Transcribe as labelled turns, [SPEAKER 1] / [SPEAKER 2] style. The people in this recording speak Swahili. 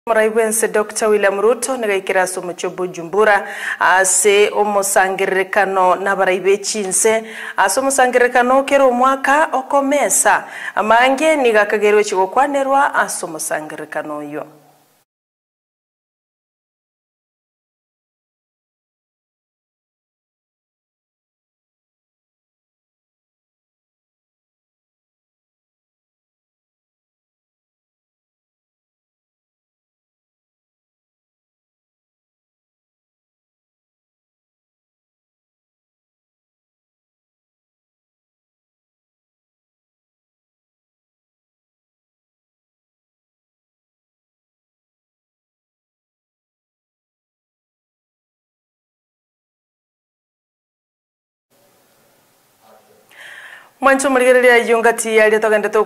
[SPEAKER 1] Muraiwense Dr. William Ruto negaikira somucho Bujumbura ase omusangirikano nabaraibecinse ase omusangirikano kero mwaka okomesa amange nigakagerwe chigokwanerwa ase omusangirikano yo. Mwancho murigereria yungati ya